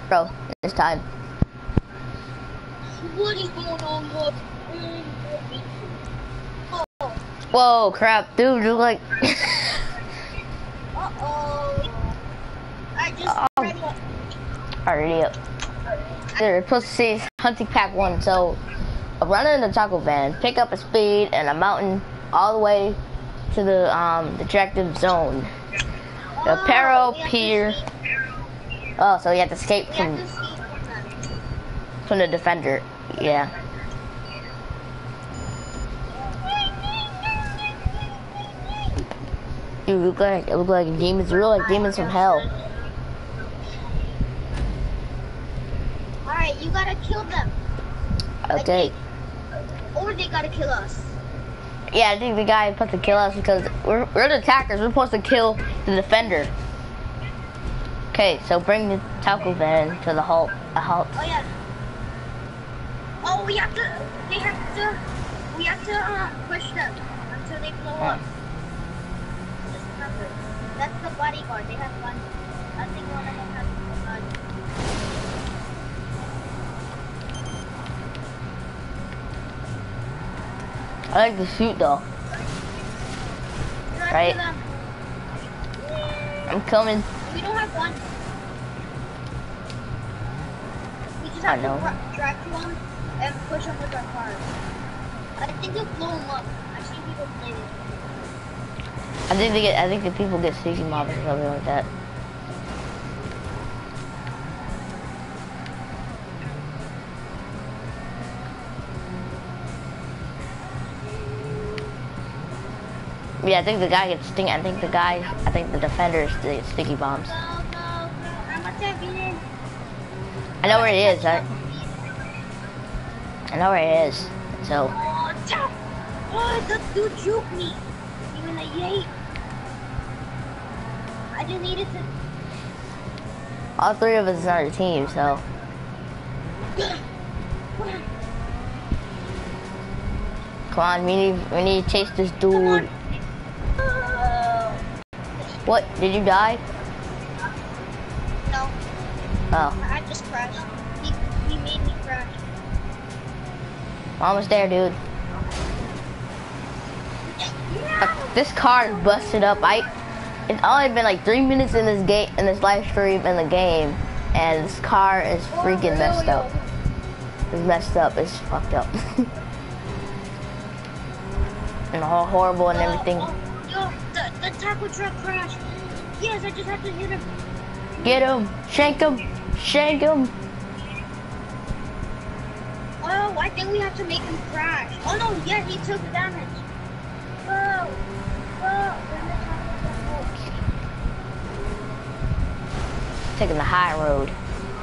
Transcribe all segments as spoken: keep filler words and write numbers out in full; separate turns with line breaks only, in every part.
bro, this time.
What is going on, look? Oh.
Whoa, crap, dude, you're like...
Uh-oh. I just
oh.
already up.
Already up. They're supposed to say hunting pack one, so a runner in the taco van, pick up a speed and a mountain all the way to the um the objective zone. The
Oh,
Pero
we have to
Pier.
escape.
Oh, so you have to escape
We
from
have to escape from them.
from the defender. Yeah. You look like it look like demons. Real like demons from hell.
Alright, you gotta kill them.
Okay.
Or they gotta kill us.
Yeah, I think the guy is supposed to kill us because we're we're the attackers. We're supposed to kill the defender. Okay, so bring the taco van to the halt. A halt.
Oh yeah. Oh, we have to. They have to. We have to uh, push them until they blow
Yeah.
up. Just remember, that's the bodyguard. They have guns. I think one of them has a gun.
I like the suit though.
Run
Right.
to them.
I'm coming.
We don't have guns. We just
I
have
know.
to dra- drag to them and push them with our cars. I think they'll blow them up. I've seen people play this.
I think they get. I think the people get sticky mobs or something like that. Yeah, I think the guy gets sting. I think the guy. I think the defenders get sticky bombs.
Go, go, go. I'm a champion.
I know where it is. I, I know where it is. So
Oh, tap. Oh, that dude juked me. Even a yay. I just needed to.
all three of us are on the team. So come on, we need. We need to chase this dude.
Oh.
What? Did you die?
No,
Oh,
I just crashed. He, he made me crash.
we're almost there, dude.
Yeah.
Uh, this car is busted up. I. It's only been like three minutes in this game, in this live stream in the game, and this car is freaking messed up. It's messed up. It's fucked up. And all horrible and everything.
Oh, oh, yo, the, the taco truck crashed. Yes, I just have to hit him.
Get him! Shank him! Shank him!
Oh, I think we have to make him crash. Oh no, yeah, he took damage. Whoa, whoa.
Taking the high road.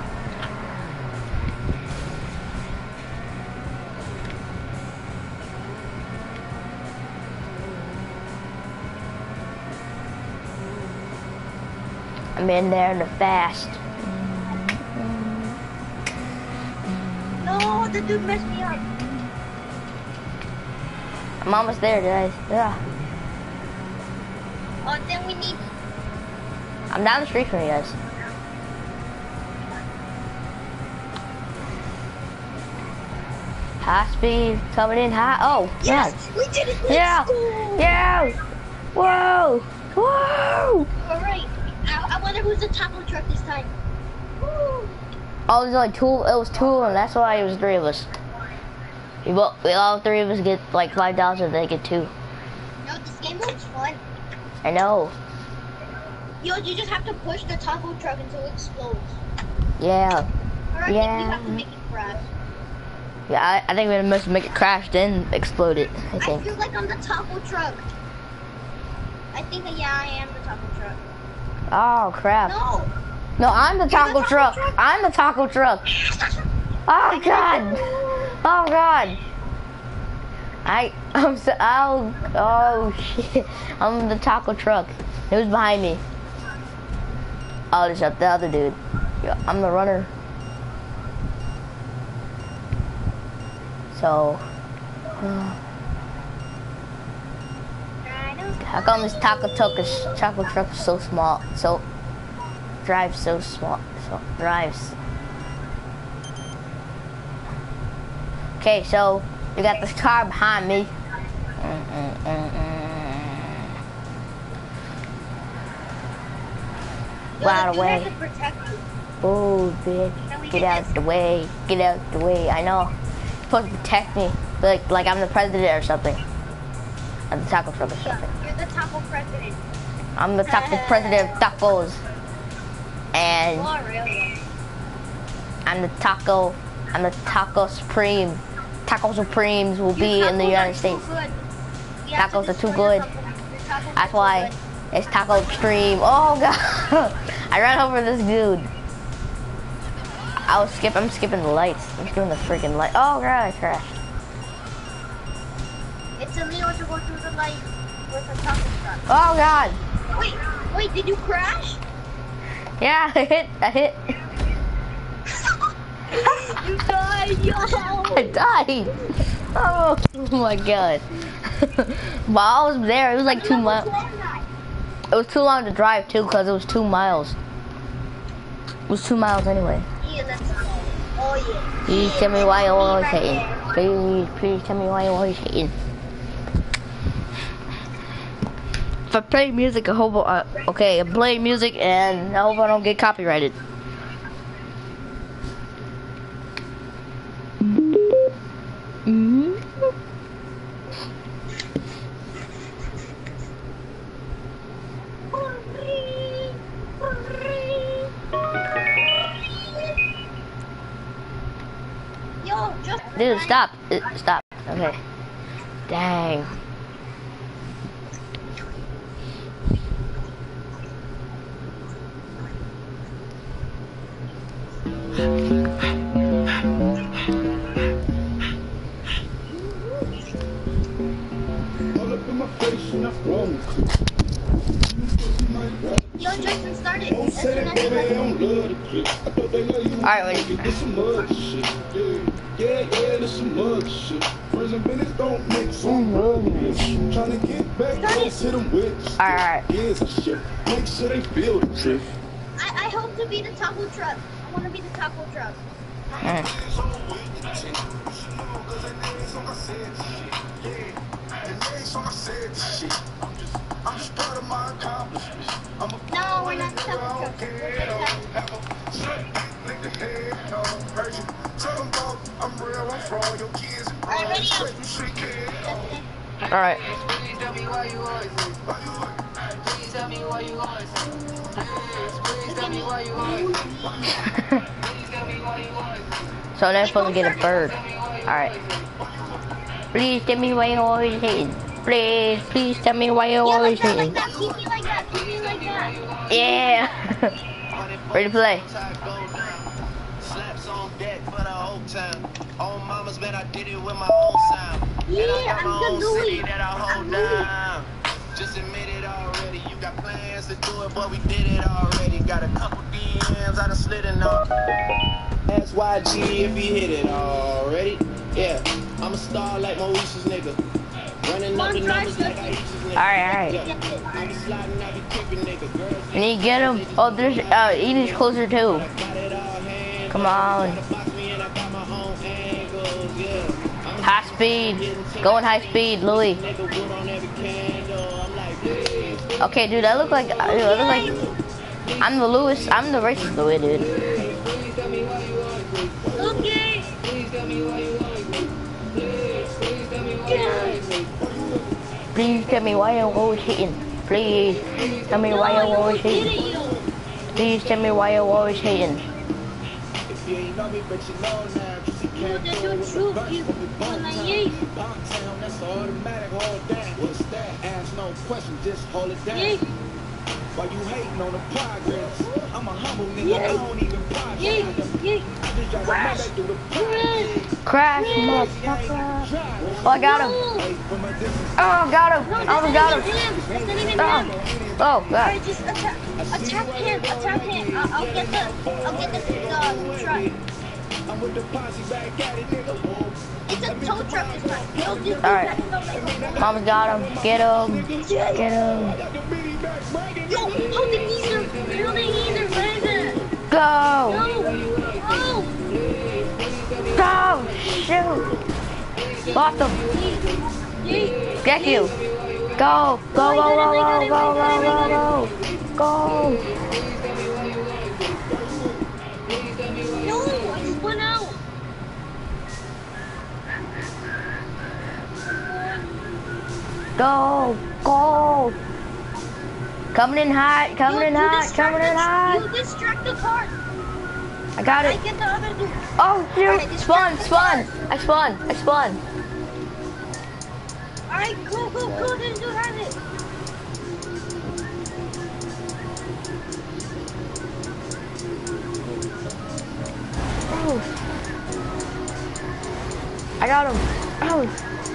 I'm in there in the fast.
No, the dude messed me up.
I'm almost there, guys. Yeah.
Oh, then we need.
I'm down the street from you guys. High speed, coming in high. Oh,
Yes,
yeah.
we did it. Let's
Yeah.
go.
Yeah. Whoa. Whoa.
All right. I, I wonder who's the taco truck this time. Woo.
Oh, it was like two. It was two of them. That's why it was three of us. We both, we all three of us get like five dollars, and they get two.
No, this game looks fun.
I know.
Yo, you just have to push the taco truck until it explodes.
Yeah.
Or I
Yeah.
think you have to make it crash.
Yeah. I, I think we must make it crash, then explode it. I
I
think.
feel like I'm the taco truck. I think that, yeah, I am the taco truck.
Oh crap.
No.
No, I'm the
You're
taco
the taco
truck.
truck?
I'm the taco truck. Oh god. Oh god. I I'm so oh oh shit. I'm the taco truck. Who's behind me? Oh, there's the other dude. Yeah, I'm the runner. So uh, how come this taco truck is taco truck is so small? So drives so small. So drives Okay, so you got this car behind me. Mm, mm, mm, mm.
Yo,
Out of the
the dude has
way.
to protect you.
Oh, bitch.
Can we
Get
get
out
this?
the way. Get out the way. I know. You're supposed to protect me. Like, like I'm the president or something. I'm the taco truck or
Yeah,
something.
you're the taco president.
I'm the taco president of tacos. And
Oh, really?
I'm the taco, I'm the taco supreme. Taco Supremes will be
Your
in the
tacos
United
are
States.
too good. We have to
Tacos are too
destroy
good.
your company. Your tacos
That's
are too
why
good.
it's Taco Extreme. Oh god, I ran over this dude. I was skip. I'm skipping the lights. I'm skipping the freaking light. Oh god, I crashed.
It's illegal to go through the light with a taco truck.
Oh god.
Wait, wait, did you crash?
Yeah, I hit. I hit.
You died, yo!
I died. Oh, my god. While I was there, it was like two miles. It was too long to drive too, cause it was two miles. It was two miles anyway.
Yeah, let's go. Oh yeah.
Please tell me why you're always hating. Please, please tell me why you're always hating. If I play music, I hope. Uh, okay, I play music, and I hope I don't get copyrighted. Mm-hmm.
Yo, just
Dude, stop. Uh, Stop. Okay. Dang.
Yo, Justin, start it. As soon as you let
Alright, wait.
Yeah, yeah, that's some mug shit. Prison minutes don't make some money. Trying to get back close to them witches.
Alright.
Here's the shit. Make sure they feel the trip.
I, I hope to be the taco truck. I want to be the taco truck.
Mm.
I'm just proud of my accomplishments. I'm a
No, we're not the taco truck. We're the taco. I'm real, I'm from your kids. Alright, ready up.
Alright.
Please tell me why you always hate. Please tell me why you always hate. Please tell me why you always hate. Please tell me why you always hate.
So they're supposed to get a bird. Alright. Please tell me why you're always hating. Please, please tell me why you're
Yeah,
always
like that,
hating.
like that. Keep me like that. Keep me like that.
Yeah. Ready to play.
Slaps on deck for the whole time. On mama's man, I did it with my own sound. And I
Yeah,
got
I'm
my
good
own
Louis.
city that I hold
I'm Louis.
down. Just admit it already. You got plans to do it, but we did it already. Got a couple D Ms, I done slid in off. S Y G if you hit it already. Yeah, I'm a star like Maurice's nigga. Running up the numbers like I Aisha's nigga.
Alright, alright.
Yeah, I be sliding, I be creeping nigga. Girls,
Can you get him? Oh, there's, uh, Eden's closer too.
got it all hands.
Come on.
Box me and I got my own angles, yeah. I'm
High speed. Going high speed, Louis.
nigga wood on every candle. I'm like, please.
Okay, dude, I look like, dude, I look like, I'm the Louis, I'm the racist Louis, dude.
Please tell me why you always hate.
Okay.
Please tell me why you always hate. Please, please tell me why you always hate.
Please tell me why you're always hating. Please tell me why you're always hating. Please tell me why you're always hating.
If you ain't know me, but you know now. Cause you can't
They
do
don't
it with
shoot
the bus
you
when we
when
bump
I
town.
eat.
Bump town, that's automatic, hold that. What's that? Ask no question, just hold it down.
Yeah.
While you hating on the progress, I'm a humble nigga,
Yeah.
I don't even progress.
Yeah, yeah.
I just drive my back through the project.
Crash, motherfucker. Oh, I got him. Oh, I got him.
No,
I
that's
almost
not
got
even
him.
him. That's not even
Oh,
him.
oh God.
Alright, just attack, attack him, attack him. I'll, I'll get the, I'll get the, the truck.
I'm with the posse back at it, nigga.
It's a tow truck this time. Yo, this dude
Alright.
has no like-
Mama's got him. Get him. Get him.
Yo, how the geezer, how the geezer, where is it?
Go.
No, no.
Go. Shoot. Lost him. Get you. Go. Go, go, go, go, go, go, go, go. Go.
No, I spun out.
Go. Go. Coming in hot. Coming
You-
in
you
hot.
distract
Coming in
the-
hot.
You distract the car.
I got
I
it.
get the other dude.
Oh, shoot.
Alright,
Spawn,
distract the
spawn. I spawn. I spawn.
Alright, go, go, go. This dude has it.
Oh. I got him. Oh.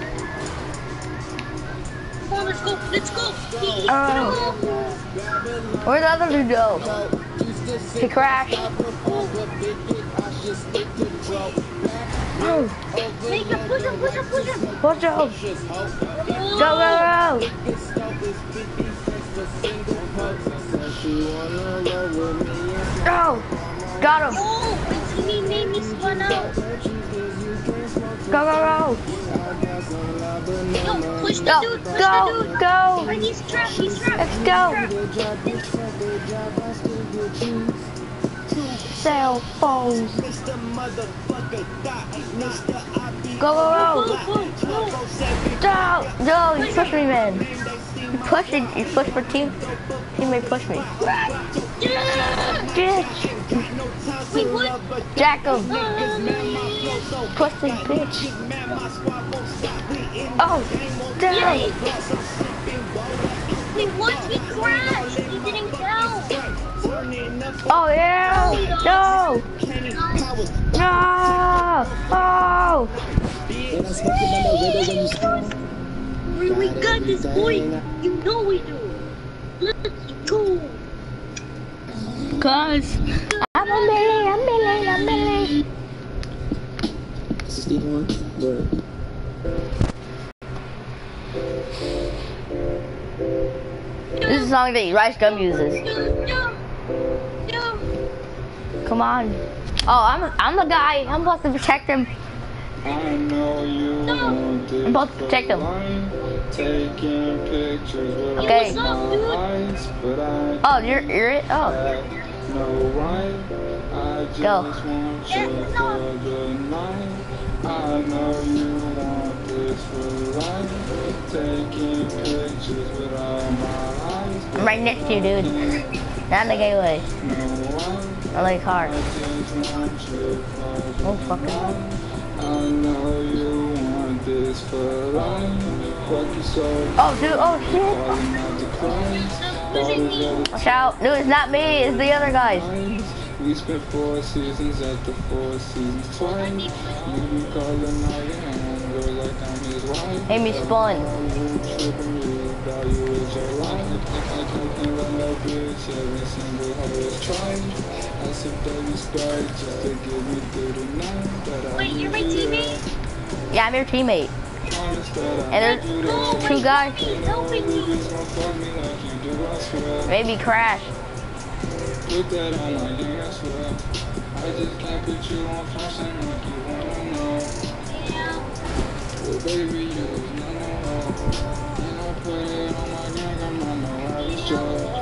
Come on, let's go. Let's go. He, he,
Oh. Where'd the other dude go? He crashed. Oh.
Make him, push him, push him, push him.
Watch out. Go, go, go. Oh. Got him.
Oh, my teammate made me spun out.
Go, go, go.
Yo, push the
Go,
dude, push
go,
the dude.
go.
Wait, he's trapped, he's trapped.
Let's
he's
go.
trapped.
Cell phones. Go, go,
Go,
go.
go, go.
No, no, you pushed me, man. You pushed me. You pushed for team. Teammate pushed me.
Yeah.
Bitch.
Wait, what?
Jack him.
Uh,
Pussy bitch. Oh, damn.
Yay. Wait, what? He crashed. He didn't count.
Oh, yeah. No. No. Oh.
We, we got this, boy. You know we do. Let's go.
Cause I'm a Billy, I'm Billy, I'm Billy.
sixty-one. Word.
This is a song that Rice Gum uses.
No, no.
Come on. Oh, I'm I'm the guy. I'm supposed to protect him.
I know you want this
I'm about to protect him.
taking pictures with
Okay.
all my eyes, but I
Oh, you're you're it. Oh,
have no right. I just
Go.
want
Yeah,
you
no.
for the night. I know you want this for life. Taking pictures with all my eyes.
I'm right next to you, dude. Not in the gateway.
No one.
I like hard.
I just want you for
Oh, fucking.
I know you want this for life. Fuck you so.
Oh, dude. Oh, shit.
Calling out the cries. All these other
Watch out. Dude, it's not me. It's the other guys.
times. We spent four seasons at the Four Seasons twice. You be calling all your homegirls like I'm his wife.
Made me spun.
You tripping, you evaluate your life. I can't let no bitch every single hoe is trying. I said baby start just to get me through the night. But I
Wait, you're my teammate?
Yeah, I'm your teammate.
promise that I
And
do
there's
Oh,
that.
two
wait,
guys.
help me, help me.
Bitch gon' fuck me like you do, I swear.
Maybe crash.
Put that on my gang, I swear. I just can't put you on function like you wanna know. Well, baby, you was not no hoe. And I put it on my gang, I'm on no average Joe.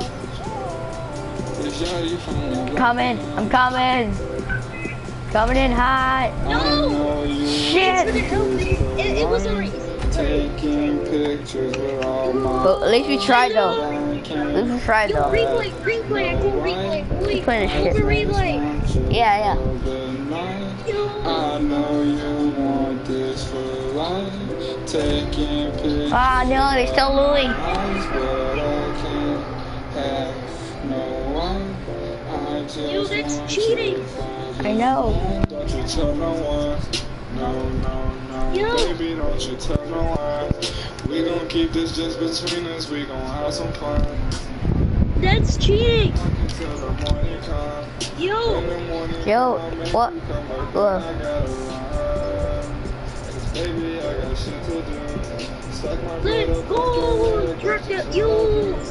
This yachty from the
Coming. I'm coming. Coming in hot.
I know you
Shit.
It, it was a race.
taking pictures with all my
But at least we tried though.
I
At least
can't
we tried
Yo,
though.
replay, replay, I can replay. Wait,
Play this
where's
shit.
the replay?
Yeah, yeah.
Yo.
I know you want this for life. Taking pictures.
Ah, no, they're still Louis.
Eyes, but I can't have no one. I just
Yo, that's
want
cheating.
you for
I know.
Don't you tell no one. No, no, no.
Yo.
Baby, don't you tell no one. We gon' keep this just between us. We gon' have some fun.
That's cheating.
Until the morning come.
Yo.
In the morning,
Yo,
I'll make
what?
you come up,
What?
I gotta run. 'Cause baby, I got shit to do. Stack my bread
Let's
up,
go.
let's
Jerk
go.
it. Yo.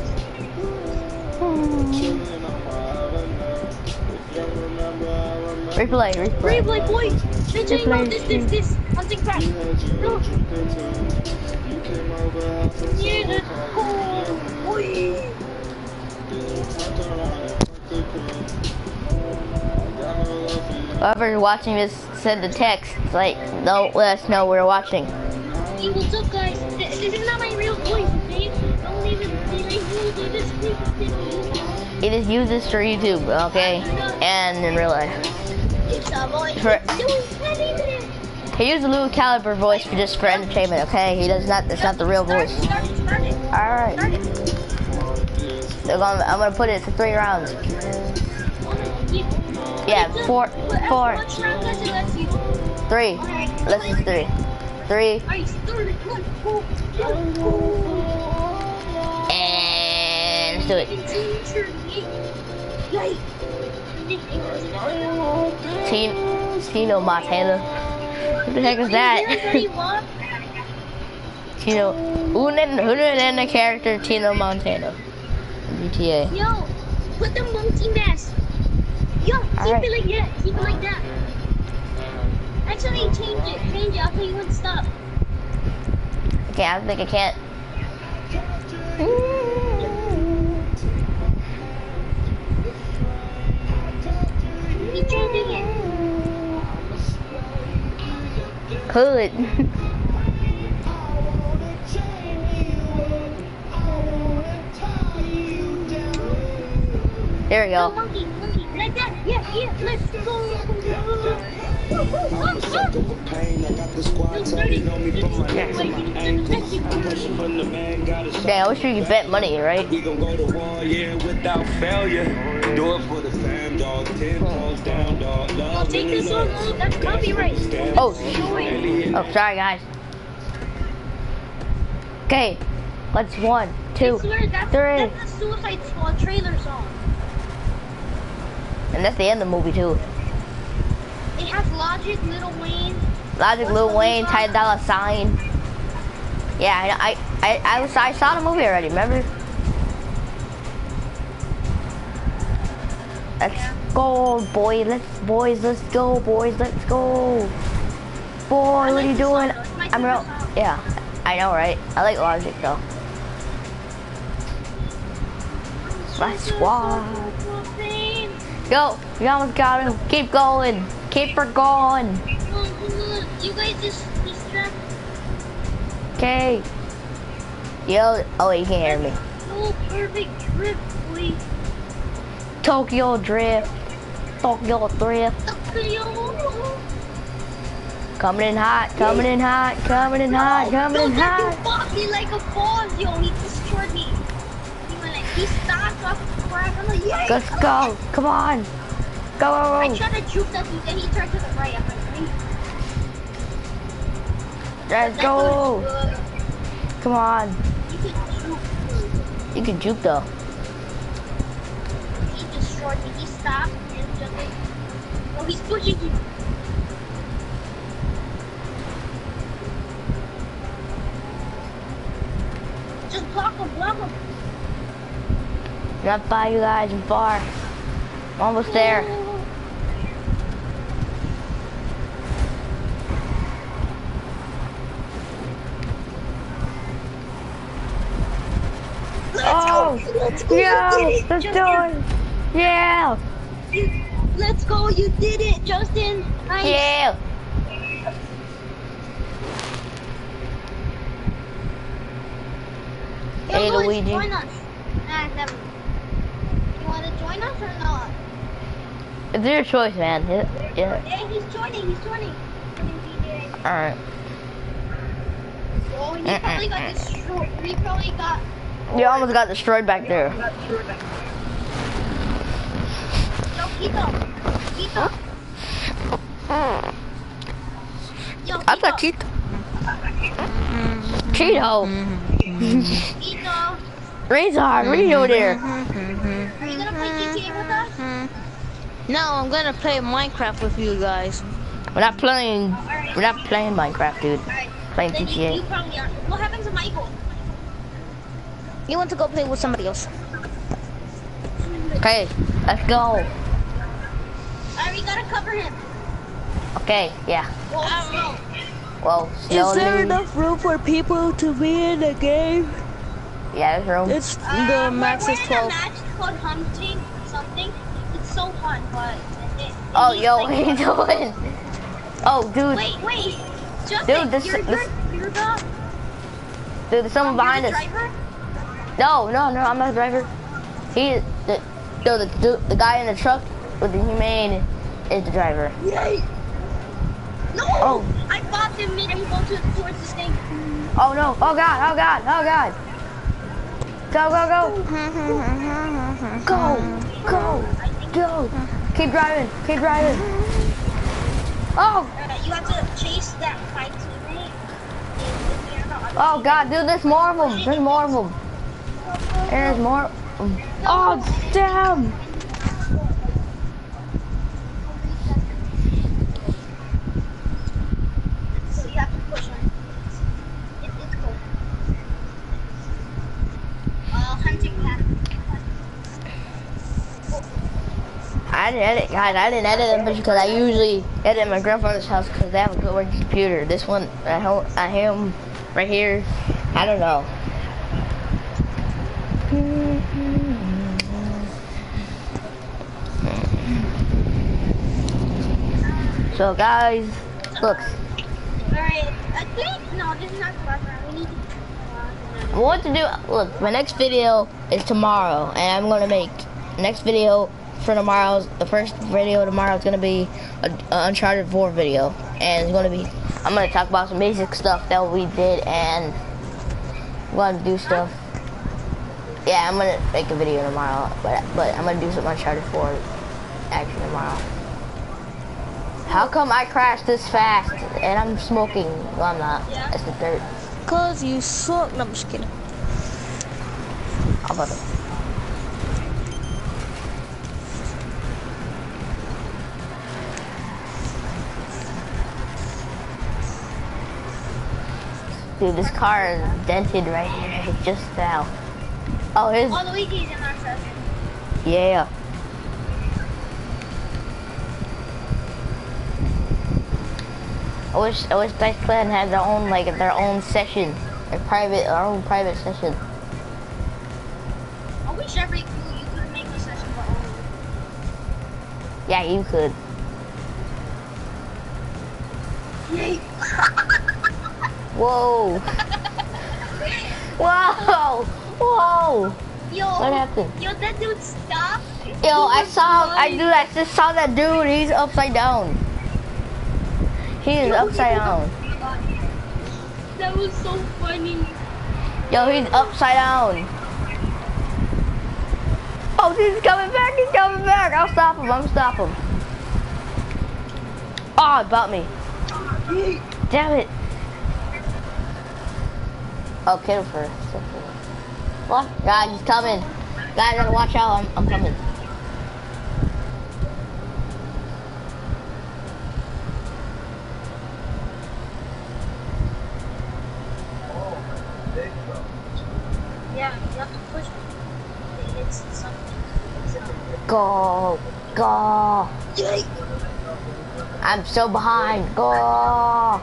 Chillin' on my avenue. If you remember, I remember.
Replay, replay.
Replay, boy. They're saying no, this, this, this. Hunting crash. No. Yeah, let's go. Boy.
Whoever's watching this, send the text. It's like, don't let us know we're watching.
Hey, what's up, guys? This, this is not my real voice, okay? Don't even do this.
He just use this for YouTube, okay? And in real life. For, he used the Lou Caliber voice for just for entertainment, okay? He does not. That's not the real voice. All right. So I'm, I'm gonna put it to three rounds. Yeah, four, four, three. Let's do three. Three. And let's do it. Tino, Tino Montana. Who the heck is that? Tino. Who named the character Tino Montana? G T A.
Yo, put the monkey mask. Yo, keep
right.
it like that. Keep it like that. Actually, change it. Change it. I'll tell you when to stop.
Okay, I think I can't.
Keep changing it.
Could. There we
No,
go.
monkey, monkey. Like that. Yeah, yeah. Let's go.
I'm sucked up with pain. I got the squad tatted on me from my neck to my ankles. I'm pushing from the man, got a
Yeah, I wish you could bet money, right?
We gon' go to war, yeah, without failure. Do it for the fam, dog. Ten toes down, dog.
I'll take this one. Oh, that's copyright.
Oh, oh, sorry guys. Okay, let's one, two,
I swear, that's,
three.
That's the Suicide Squad trailer song.
And that's the end of the movie too.
It has Logic, Lil Wayne.
Logic, Lil Wayne, Ty Dolla Sign. Yeah, I, I, I, was, I saw the movie already. Remember? Let's go, boy. Let's boys. Let's go, boys. Let's go. Boy, what are you doing? I'm real. Yeah, I know, right? I like Logic though. My squad. Go. You almost got him. Keep going. Keep her going.
You guys just distract.
Okay. Yo. Oh, you can't hear me.
Oh, perfect drift, boy.
Tokyo Drift. Tokyo Drift.
Tokyo.
Coming in hot. Coming in hot. Coming in hot. Coming in hot.
You fought me like a boss, yo. He destroyed me. He went like, he stopped off the crack. I'm like, yeah.
Let's go. Come on. Go, go,
I
go.
tried to juke that dude, then he turned to the right. I'm like,
Let's go. Come on.
You can juke.
You can juke though.
He destroyed me. He stopped and just like, oh, he's pushing you. Just block him, block him.
Not by you guys. I'm far. I'm almost there. Oh,
let's go.
yeah,
It,
let's
Justin.
do it. Yeah,
You, let's go. You did it, Justin. Nice.
yeah.
Yo,
Hey,
Louis,
Luigi.
Join us. Nah, never. You want to join us or not?
It's your choice, man. Yeah. yeah.
Hey, he's joining. He's joining.
All right.
Oh, he probably got destroyed. He probably got.
You almost got destroyed back there.
Yo, Kito. Kito. Yo, Kito.
I thought Cheeto. Cheeto.
Kito.
Razor, what are you doing there?
Are you gonna play G T A with us?
No, I'm gonna play Minecraft with you guys.
We're not playing. We're not playing Minecraft, dude.
Alright.
Playing
Then
G T
you,
A.
you probably are. What happened to Michael?
You want to go play with somebody else?
Okay, let's go.
Alright, Alright, we gotta cover him.
Okay, yeah.
Well, slow.
Well, slowly.
Is there enough room for people to be in the game?
Yeah, there's room.
It's
Uh,
the max
we're,
is
we're
twelve.
in a match called hunting something. It's so fun, but it, it
Oh,
needs,
yo,
like,
what are you doing? Oh, dude.
Wait, wait. Just
Dude, this,
you're,
this,
you're, you're the,
dude, there's someone
um,
behind
you're the
us.
driver?
No, no, no, I'm not the driver. He, the, no, the, the, the guy in the truck with the humane is the driver.
Yay! No!
Oh.
I bopped him, made him go to, towards this thing.
Oh no! Oh god! Oh god! Oh god! Go! Go! Go! Go! Go! Go! Keep driving! Keep driving! Oh!
Uh, you have to chase that fight teammate.
Oh god, dude! There's more of them! There's more of them! There's more. Oh damn!
So you have to push him. It, it's cool. Uh, hunting pattern.
I didn't edit, guys. I didn't edit them because I usually edit at my grandfather's house because they have a good working computer. This one at home, at him, right here, I don't know. So guys, look.
Alright, I think, no, this is not the last round. We need to, uh,
What to do? Look, my next video is tomorrow, and I'm gonna make next video for tomorrow's. The first video tomorrow is gonna be a, a Uncharted four video, and it's gonna be. I'm gonna talk about some basic stuff that we did, and I'm gonna do stuff. Yeah, I'm gonna make a video tomorrow, but but I'm gonna do some Uncharted four action tomorrow. How come I crashed this fast and I'm smoking? Well, I'm not. That's the dirt.
Cause you suck. No, I'm just kidding.
How about it? Dude, this car is dented right here, just now. Oh, here's.
Oh, Luigi's in our session.
Yeah. I wish I wish Dice Clan had their own like their own session, a private our own private session.
I wish every crew you could make a session for only.
Yeah, you could.
Yay!
Whoa! Whoa! Whoa!
Yo,
What happened?
Yo, that dude stopped.
Yo, I saw I dude I just saw that dude. He's upside down. He is upside down.
That was so funny.
Yo, he's upside down. Oh, he's coming back. He's coming back. I'll stop him. I'll stop him. Oh, it bought me. Damn it. Oh, kill first. What? Guys, he's coming. Guys, gotta watch out. I'm, I'm coming.
Yeah, you have to push it. It's something. It's a...
Go. Go.
Yay!
I'm so behind. Go.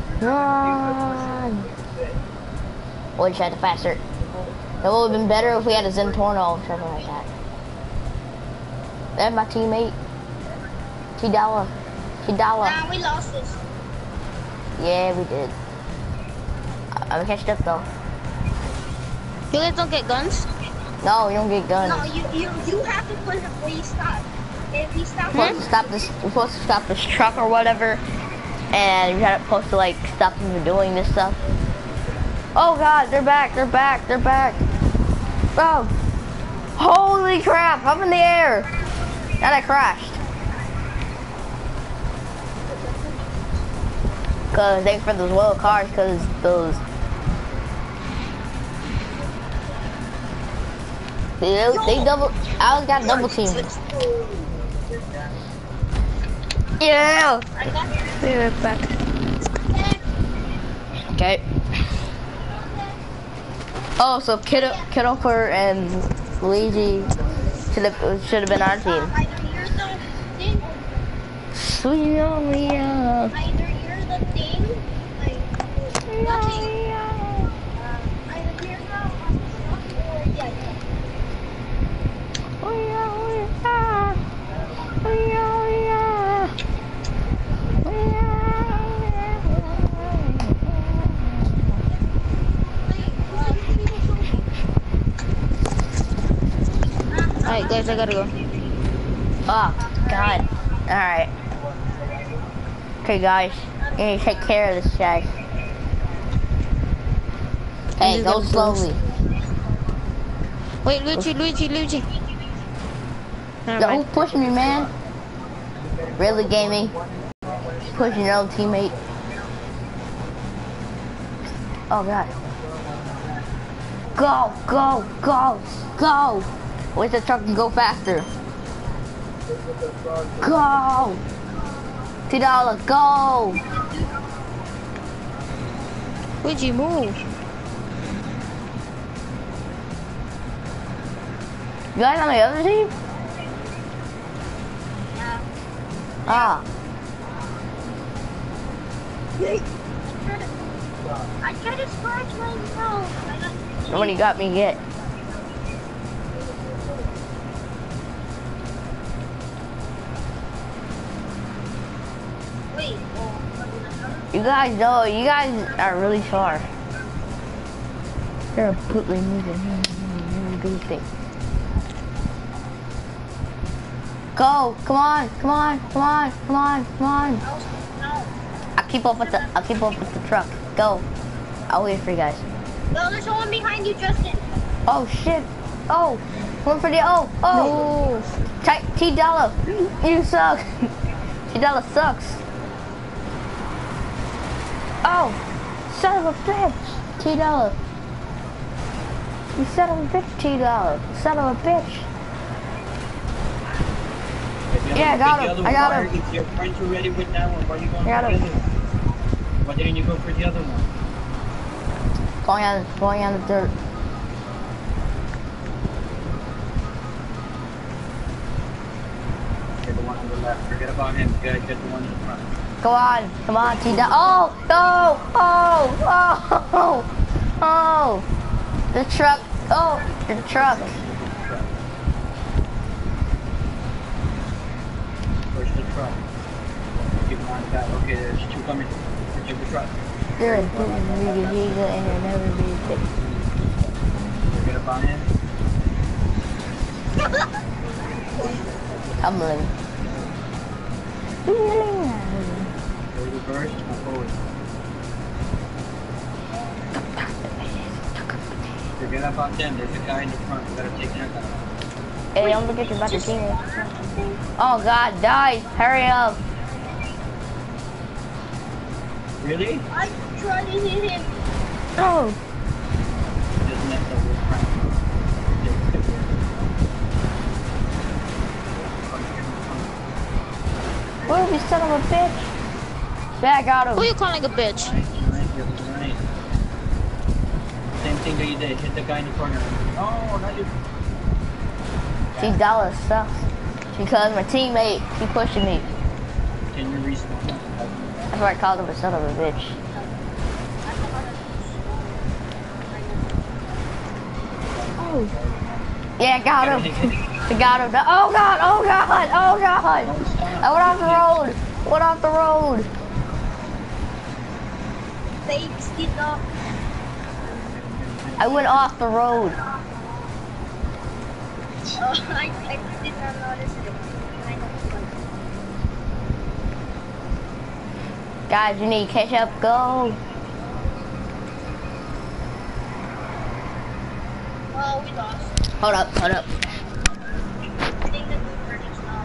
Run. One shot faster. It would have been better if we had a Zentorno or something like that. There's my teammate. T-Dollar. T-Dollar.
Nah, we lost this.
Yeah, we did. I- I'm catching up though.
You guys don't get guns?
No, you don't get guns.
No, you you you have to push it before you stop. If you stop,
We're supposed to stop this. We're supposed to stop this truck or whatever, and you're supposed to like stop them from doing this stuff. Oh God, they're back! They're back! They're back! Oh! Holy crap! Up in the air! And I crashed. Cause they for those little cars, cause those. They, they double. I got double teamed. Yeah.
Be right back.
Okay. Oh, so Kiddo, Kiddoper and Luigi should have should have been our team. Sweet Maria.
Either you're the thing, like nothing. Uh, either you're the or yeah, yeah.
Oh yeah, oh yeah. Oh yeah, oh yeah. Oh yeah.
Alright, guys, I gotta go.
Oh, God. Alright. Okay, guys. You need to take care of this guy. Hey,
just
go
gonna
slowly.
Wait, Luigi, Luigi, Luigi. Never
Yo,
mind.
who's pushing me, man? Really, gaming? Pushing your own teammate. Oh, God. Go, go, go, go. Where's the truck to go faster? Go. Two dollars, go.
Luigi, move.
You guys on the other team?
Yeah.
Ah.
I tried to scratch my nose. I got
Nobody got me yet.
wait. Oh,
You guys know, you guys are really far. You're a bootleg moving. Do thing. Go! Come on! Come on! Come on! Come on! Come on!
no, no.
I'll keep up with the. I'll keep up with the truck. Go! I'll wait for you guys.
No, there's someone behind you, Justin.
Oh shit! Oh! One for the oh! Oh!
No.
T, T Dollar! You suck! T Dollar sucks! Oh! Son of a bitch! T Dollar! You son of a bitch, T Dollar! Son of a bitch! Yeah, I got him. I got him.
If your friends were ready with that one, why are you going
I got
for the
him.
other one? Why didn't you go for the other one?
Falling on, falling on the dirt.
Get the one on the left. Forget about him. You gotta get the one in the front.
Go on, come on, T Dollar. Oh! Oh! Oh! Oh! Oh! The truck. Oh! The truck.
Push the truck. Keep on that. Okay, there's two coming. Push the truck.
You're a bootleg nigga, nigga, and you'll never be a bitch.
Forget about him.
I'm living.
Go reverse and forward. Forget about them. There's a guy in the front. You gotta take that guy.
Hey, don't forget about the team. Oh God, die! Hurry up!
Really?
I tried to hit him.
Oh!
Just messed up with front.
Where you son of a bitch? Yeah, I got
Who
him.
you calling a bitch?
Right. Same thing that you did. Hit the guy in the corner. Oh, not you.
T Dollar sucks. Because my teammate, he pushing me.
Can you respawn?
That's why I called him a son of a bitch.
Oh.
Yeah, I got him. I got him. Oh God! Oh God! Oh God! I went off the road. Went off the road.
Fakes did not.
I went off the road.
Oh, I, I did not notice it. I know.
Guys, you need to catch up. Go.
Oh, we lost.
Hold up. Hold up.
I think the boomer just now.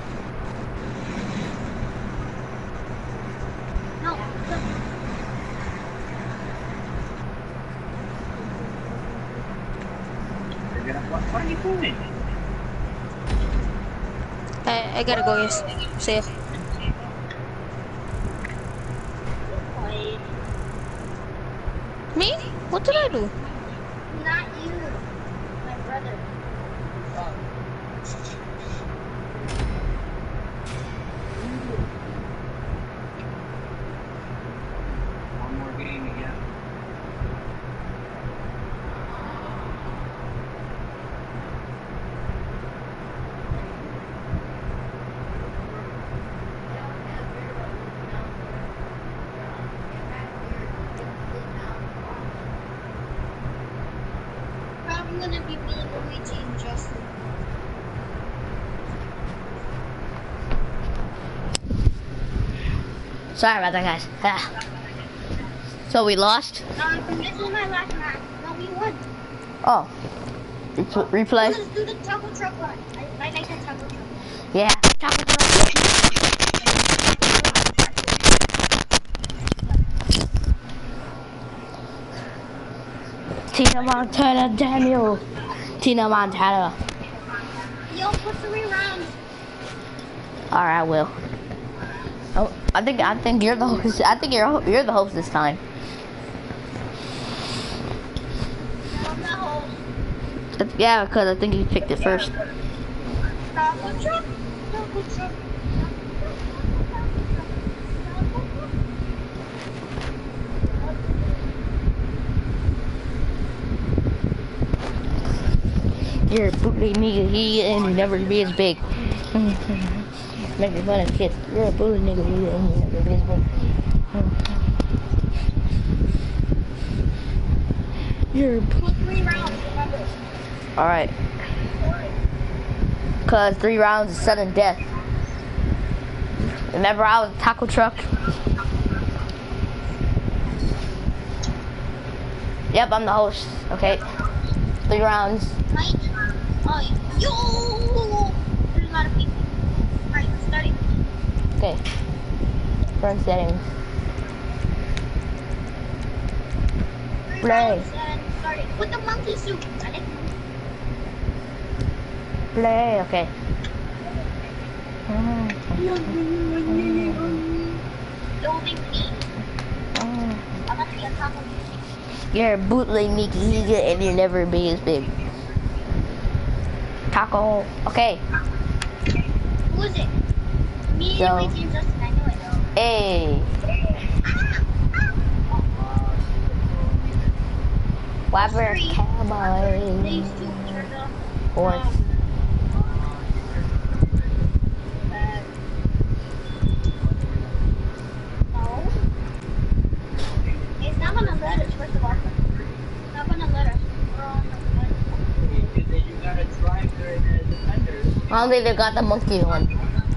No, the
What, what are you doing?
I, I gotta go, yes. Safe.
Wait,
Me? What did I do?
not you, my brother. I'm gonna be really Luigi and Justin.
Sorry about that, guys. Ah. So we lost?
Um, this is my last match. No, we won.
Oh. Re replay?
Let's do the taco truck run. I, I like the taco truck.
Yeah. Taco truck. Tina Montana, Daniel. Tina Montana.
Yo, put three rounds.
All right, I will. Oh, I think I think you're the host. I think you're you're the host this time.
I'm the host.
Yeah, because I think you picked it first.
Taco truck. Taco truck.
You're a bootleg nigga, he and you never be as big. Making fun of kids. You're a bootleg nigga, he and you never be as big. You're a
Three rounds, remember.
Alright. Cause three rounds is sudden death. Remember I was a taco truck? Yep, I'm the host. Okay. Three rounds.
Mike? Oh, yo! There's a lot of people. Alright, starting.
Okay. Front settings.
Three
Play.
rounds and starting. With the monkey suit. I like monkey.
Play. Okay.
Building me. I'm gonna be a taco.
You're a bootleg Mickey Higa and you'll never be as big. Taco. Okay.
Who is it? Me
So-
and Luigi and Justin, I know it.
Hey. Whopper
These
cowboy.
two are the
Horse.
um, uh, no. It's not gonna let us, first of all. It's not gonna let us. We're on the
Because you gotta drive during the defenders.
I don't think they got the monkey one.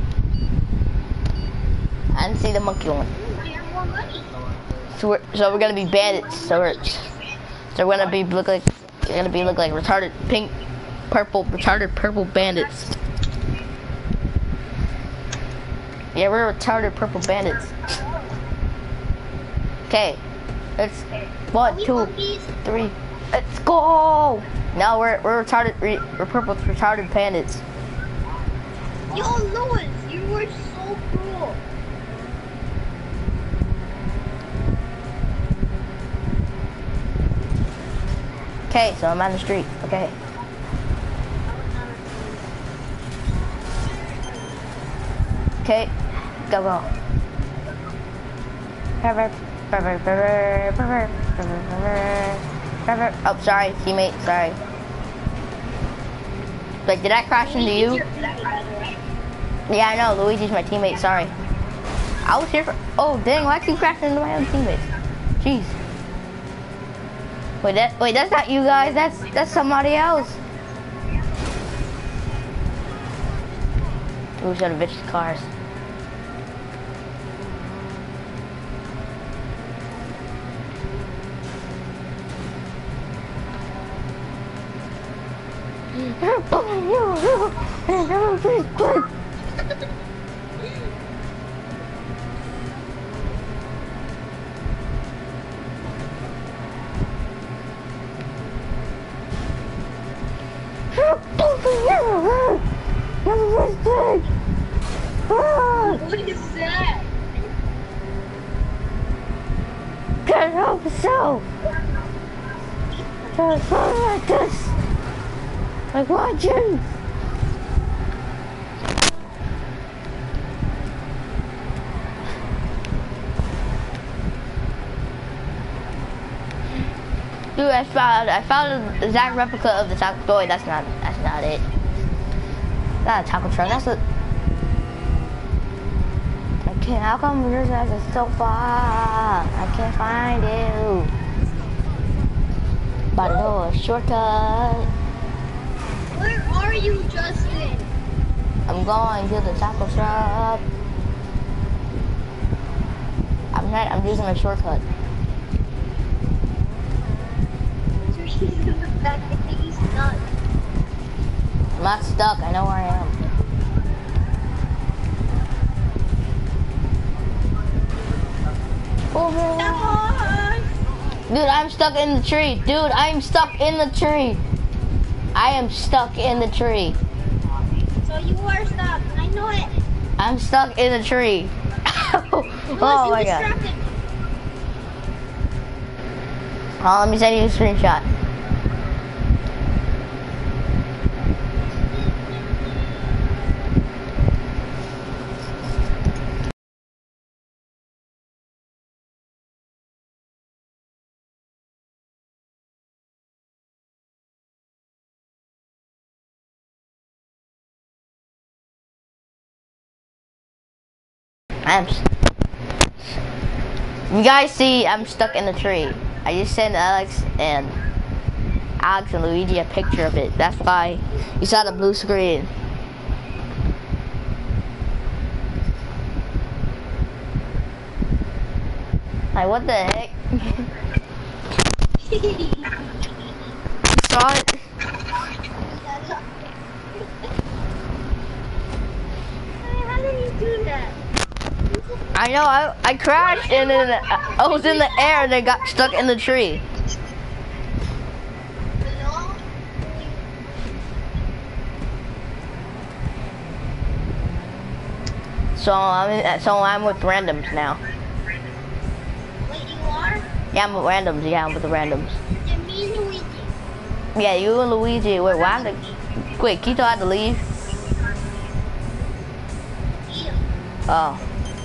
I didn't see the monkey one.
I have more money.
So we're so we're gonna be bandits. So we're so we're gonna be look like we're gonna be look like retarded pink, purple, retarded purple bandits. Yeah, we're retarded purple bandits. Okay, it's one,
We
two,
monkeys.
three. Let's go. Now we're we're retarded. We're purple retarded bandits.
Yo, Louis, you were so cool.
Okay, so I'm on the street. Okay. Okay, go go. Oh, sorry, teammate. Sorry. Like, did I crash into you? Yeah, I know. Luigi's my teammate. Sorry. I was here for. Oh, dang! Why I keep crashing into my own teammates? Jeez. Wait, that wait, that's not you guys. That's that's somebody else. Who's got a bitch cars?
What is that?
Can't help myself. Trying to fall like this. Like watching. Dude, I found I found an exact replica of the taco. Boy, that's not that's not it. Not a taco truck. That's a. I can't. How come yours guys are so far? I can't find you. By the door, shortcut.
Where are you, Justin?
I'm going to the taco shop. I'm not, I'm using a shortcut.
So he's in the back. I think he's stuck.
I'm not stuck, I know where I am. Over.
Come on!
Dude, I'm stuck in the tree. Dude, I'm stuck in the tree. I am stuck in the tree.
So you are stuck. I know it.
I'm stuck in the tree. Oh
Louis,
my
you
god.
distracted me.
Oh, let me send you a screenshot. I'm. You guys see, I'm stuck in the tree. I just sent Alex and Alex and Luigi a picture of it. That's why you saw the blue screen. Like, what the heck? You saw it?
How did you do that?
I know, I, I crashed and then I was in the air and then got stuck in the tree. So I'm in, so I'm with randoms now.
Wait, you are?
Yeah, I'm with randoms. Yeah, I'm with the randoms.
And me and Luigi.
Yeah, you and Luigi. Wait, why? The, wait, Kito had to leave.
Yeah.
Oh.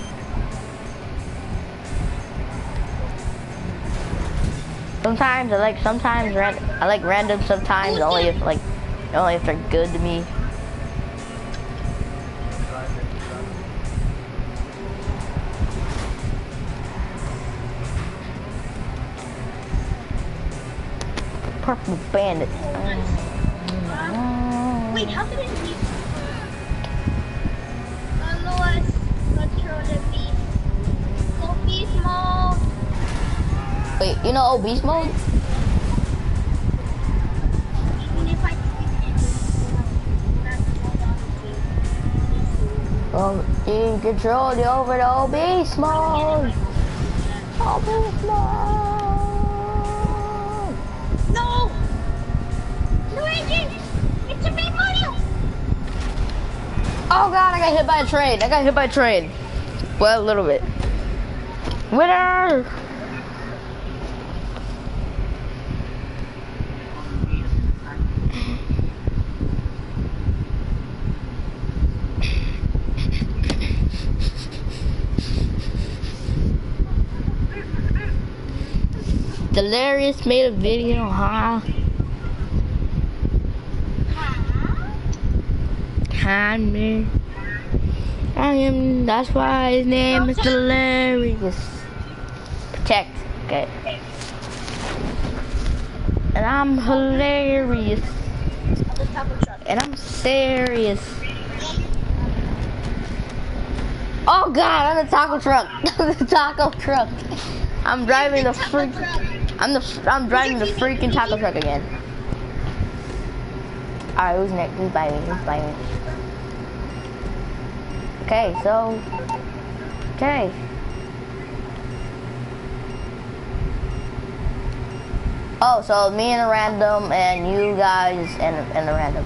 Sometimes I like sometimes ran, I like random sometimes only if like only if they're good to me. Purple bandit.
Wait, how did it leave? Uh, Lois, control the beast. Go beast mode.
Wait, you know beast mode?
Even if I
Um, in control the over the old beast mode. Oh, beast mode.
No! Luigi! It's a big Mario!
Oh god, I got hit by a train. I got hit by a train. Well, a little bit. Winner! Delirious made a video, huh? Hi, me. I am, that's why his name is Delirious. Protect, okay. And I'm hilarious. And I'm serious. Oh god, I'm the taco truck. The taco truck. I'm driving the freak. I'm the. I'm driving the freaking taco truck again. All right, who's next? Who's by me? Who's by me? Okay, so. Okay. Oh, so me and a random, and you guys and and a random.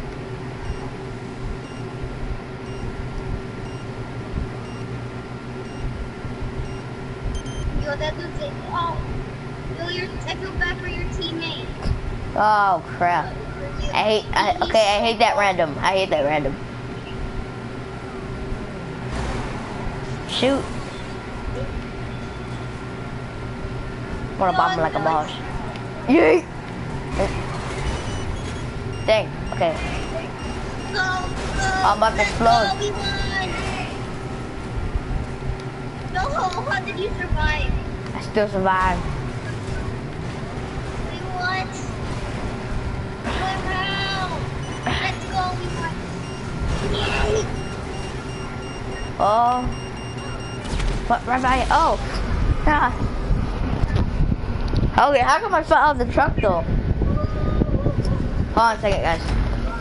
Yo, that dude's like, oh, yo, you're, I feel bad for your teammate.
Oh crap! I hate. I, okay, I hate that random. I hate that random. Shoot! I wanna bomb him like a boss. Yeet! Dang. Okay.
Go, go.
I'm about to explode.
Go, we won. No, how did you survive?
I still survived.
We what? go, we won.
Oh. What, right by, oh. Yeah. Okay, how come I fell out of the truck though? Hold on a second, guys.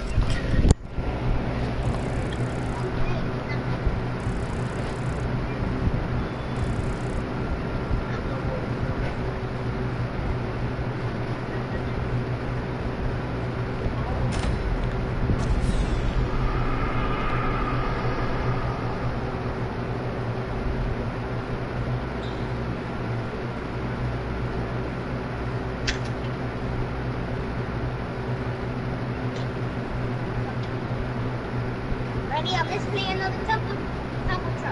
Ready up, let's play another taco, taco truck.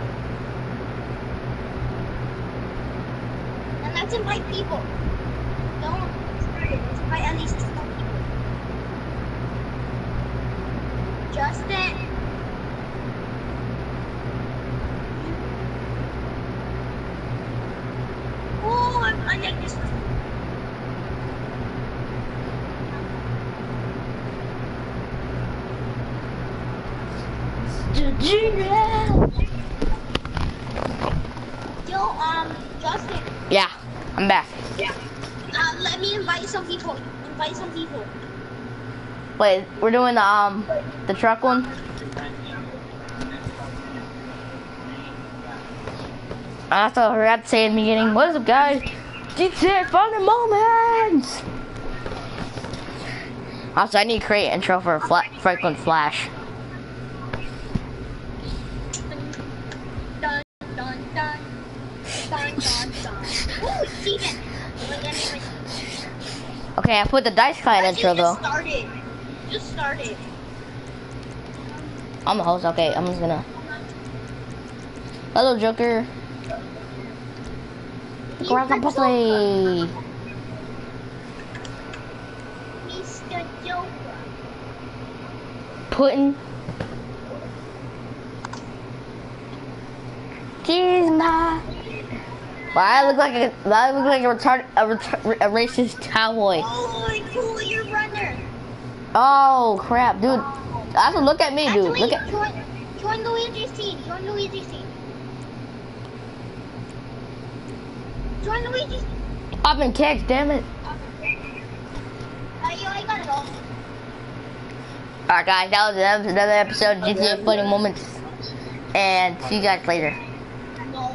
And let's invite people. Don't start it. Let's invite at least two more people. Justin. Oh, I, I like this one. Yo, um, Justin.
Yeah, I'm back.
Yeah. Uh, let me invite some people. Invite some people.
Wait, we're doing the um the truck one? I thought I forgot to say in the beginning. What is up, guys? G T A Fun Moments! Also, I need to create an intro for Fla Franklin Flash.
Dun, dun, dun. Dun, dun, dun. Ooh, Steven.
Okay, I put the dice kind intro though.
Just started. Just started.
I'm the host. Okay, I'm just gonna. Hello, Joker. Grab the puppy.
Mister Joker.
Putting. Jeez, ma. Why I look like a, why I look like a retarded, a, retard, a racist cowboy.
Oh, cool, you're a runner.
Oh crap, dude! Also, look at me, dude.
Actually,
Look at.
join, join Luigi's team. Join Luigi's team. Join Luigi's team.
I've been kicked, damn it.
Uh, yo, I gotta go.
Alright, guys, that was another another episode of G T A Funny Moments, and see you guys later.
No.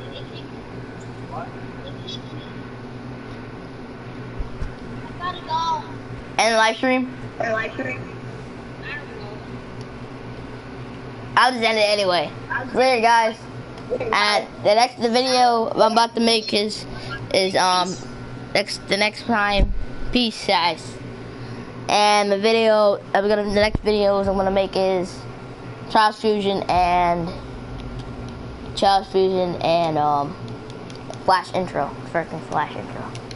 I gotta go.
End the live stream. I'll just end it anyway. Later, guys. And the next the video I'm about to make is is um next the next time. Peace, guys. And the video I'm gonna the next videos I'm gonna make is Child Fusion and Child Fusion and um Flash intro, freaking Flash intro.